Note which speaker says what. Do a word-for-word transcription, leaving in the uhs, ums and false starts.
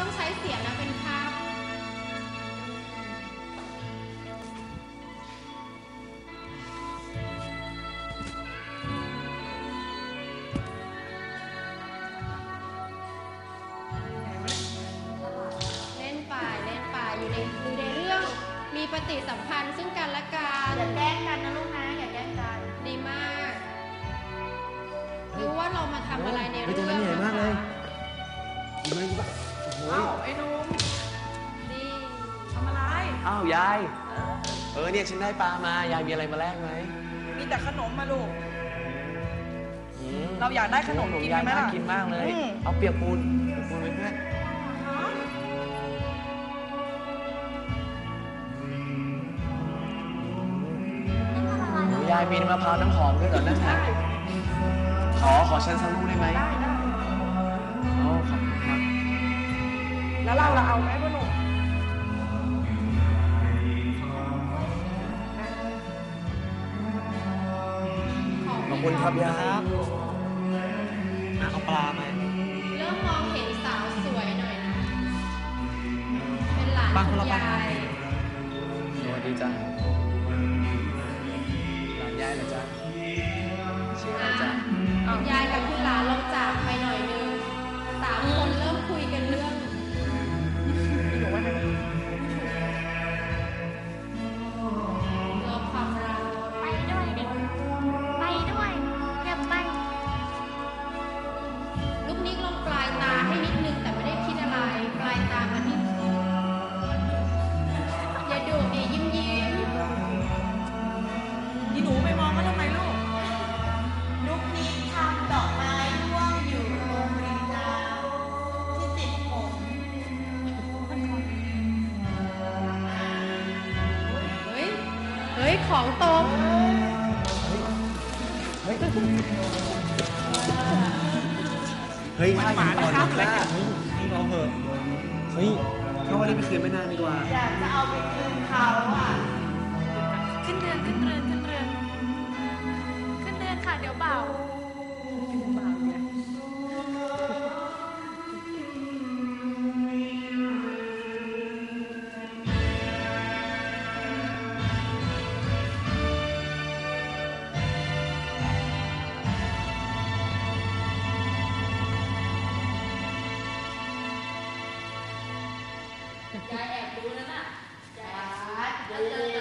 Speaker 1: ต้องใช้เสียงนะเป็นคำเล่นป่าเล่นป่าอยู่ในอยู่ในเรื่องมีปฏิสัมพันธ์ซึ่งกันและกัน
Speaker 2: อย่าแกล้งกันนะลูกนะอย่าแกล้งกัน
Speaker 1: ดีมากรู้ว่าเรามาทำอะไรในเรื่อง
Speaker 3: ตรงนั้นใหญ่มากเลยดีมากดีป่ะ
Speaker 2: เอ้าไอ้นุ่ม
Speaker 1: ดี
Speaker 2: ทำอะไร
Speaker 3: อ้าวยายเออเนี่ยฉันได้ปลามายายมีอะไรมาแลกไหม
Speaker 2: มีแต่ขนมมาลูกเราอยากได้ขนมกินไหมล่ะ
Speaker 3: กินมากเลยเอาเปียกปูนเปียกปูนไปเพื่อนยายมีมะพร้าวน้ำหอมด้วยเหรอนั่นนะขอขอฉันสักลูกได้ไหม
Speaker 2: ได้ได้
Speaker 3: โอ้ขอบคุณครับ
Speaker 2: แล้วเราเราเอาไหมพ่อหนุ่ม
Speaker 3: ขอบคุณครับยายเอาปลาไหม
Speaker 1: เริ่มมองเห็นสาวสวยหน่อยนะเป็นหลานคุณยาย
Speaker 3: สวัสดีจ้ะหลานยายเหรอจ๊ะชื่ออะไรจ๊ะ
Speaker 1: ยายกับคุณหลานลงจากไปหน่อยนึงสามคนเริ่มคุยกันเรื่องเรื่องความรัก
Speaker 4: ไปด้วยไปด้วยเรียบไป
Speaker 1: ลูกนิกลงปลายตาให้นิดนึงแต่ไม่ได้คิดอะไรปลายตามันนิดอย่าดูดิยิ้มยิ้ม
Speaker 2: ยี่หนูไปมองเขาทำไมลูกลูกนิกทำดอกไม้ร่วงอยู่ตรงริมน้ำที่ติดผม
Speaker 1: เฮ้ยเฮ้ยของตก
Speaker 3: เฮ้ยเฮ้ยถ้าหมาก่อนนะให้เราเหอะเฮ้ยเขาวันนี้ไปคืนไม่นานดีกว่า
Speaker 2: อยากจะเอาไปคืนเขาอ่ะ
Speaker 4: ขึ้นเรือนขึ้นเรือนขึ้นเรือนขึ้นเรือนค่ะเดี๋ยวเบา
Speaker 1: ยายแอบดูนั่นน่ะ
Speaker 2: ยายดู